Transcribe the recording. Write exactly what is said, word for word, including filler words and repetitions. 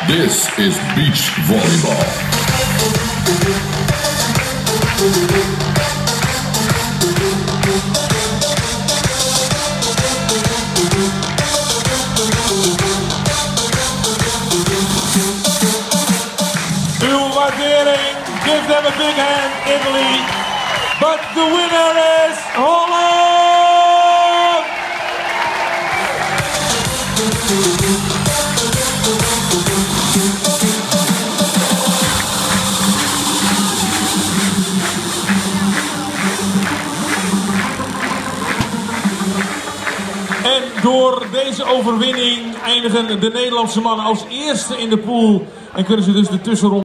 This is beach volleyball. Uw waardering, give them a big hand, Italy. But the winner is Holland! En door deze overwinning eindigen de Nederlandse mannen als eerste in de pool en kunnen ze dus de tussenronde